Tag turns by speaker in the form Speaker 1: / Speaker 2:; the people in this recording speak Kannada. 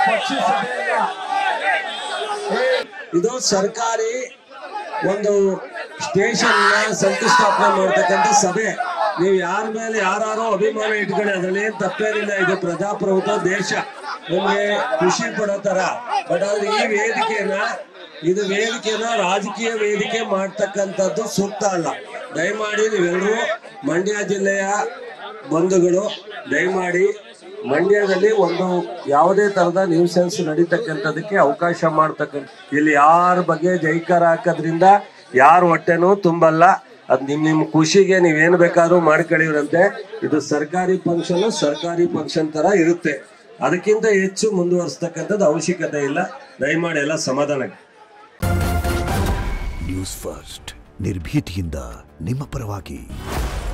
Speaker 1: ಪಕ್ಷಿ ಸಭೆ ಇದು ಸರ್ಕಾರಿ ಒಂದು ಸ್ಟೇಷನ್ ಶಂಕುಸ್ಥಾಪನೆ ಮಾಡತಕ್ಕಂಥ ಸಭೆ. ನೀವು ಯಾರ ಮೇಲೆ ಯಾರು ಅಭಿಮಾನ ಇಟ್ಕೊಳ್ಳಿ, ಅದ್ರಲ್ಲಿ ಏನ್ ತಪ್ಪೇನಿಲ್ಲ. ಇದು ಪ್ರಜಾಪ್ರಭುತ್ವ ದೇಶ, ನಿಮ್ಗೆ ಖುಷಿ ಪಡೋ ತರ. ಬಟ್ ಆದ್ರೆ ಈ ವೇದಿಕೆನ ರಾಜಕೀಯ ವೇದಿಕೆ ಮಾಡ್ತಕ್ಕಂಥದ್ದು ಸೂಕ್ತ ಅಲ್ಲ. ದಯಮಾಡಿ ನೀವೆಲ್ಲರೂ ಮಂಡ್ಯ ಜಿಲ್ಲೆಯ ಬಂಧುಗಳು, ದಯಮಾಡಿ ಮಂಡ್ಯದಲ್ಲಿ ಒಂದು ಯಾವುದೇ ತರದ ನ್ಯೂಸೆನ್ಸ್ ನಡೀತಕ್ಕಂಥದಕ್ಕೆ ಅವಕಾಶ ಮಾಡ್ತಕ್ಕಂಥ, ಇಲ್ಲಿ ಯಾರ ಬಗ್ಗೆ ಜೈಕಾರ ಹಾಕೋದ್ರಿಂದ ಯಾರ ಹೊಟ್ಟೆನೂ ತುಂಬಲ್ಲ. ಅದ್ ನಿಮ್ ಖುಷಿಗೆ ನೀವೇನು ಬೇಕಾದ್ರೂ ಮಾಡ್ಕೊಳ್ಳಿವ್ರಂತೆ. ಇದು ಸರ್ಕಾರಿ ಫಂಕ್ಷನ್ ತರ ಇರುತ್ತೆ. ಅದಕ್ಕಿಂತ ಹೆಚ್ಚು ಮುಂದುವರಿಸತಕ್ಕಂಥದ್ದು ಅವಶ್ಯಕತೆ ಇಲ್ಲ. ದಯಮಾಡಿ ಎಲ್ಲ ಸಮಾಧಾನ.
Speaker 2: ನ್ಯೂಸ್ ಫಸ್ಟ್ ನಿರ್ಭೀತಿಯಿಂದ ನಿಮ್ಮ ಪರವಾಗಿ.